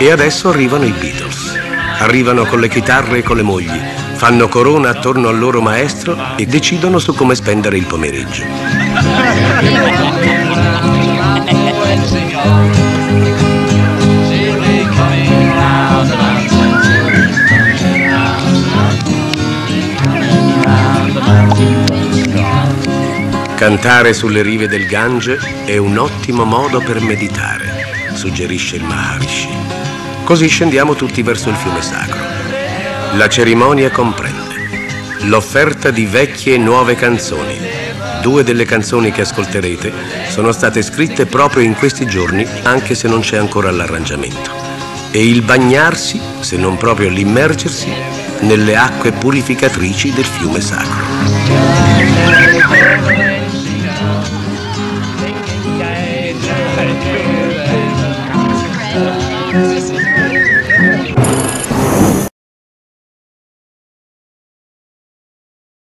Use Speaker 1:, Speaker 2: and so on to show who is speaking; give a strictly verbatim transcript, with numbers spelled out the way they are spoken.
Speaker 1: E adesso arrivano i Beatles. Arrivano con le chitarre e con le mogli, fanno corona attorno al loro maestro e decidono su come spendere il pomeriggio. Cantare sulle rive del Gange è un ottimo modo per meditare, suggerisce il Maharishi. Così scendiamo tutti verso il fiume sacro. La cerimonia comprende l'offerta di vecchie e nuove canzoni. Due delle canzoni che ascolterete sono state scritte proprio in questi giorni, anche se non c'è ancora l'arrangiamento. E il bagnarsi, se non proprio l'immergersi, nelle acque purificatrici del fiume sacro.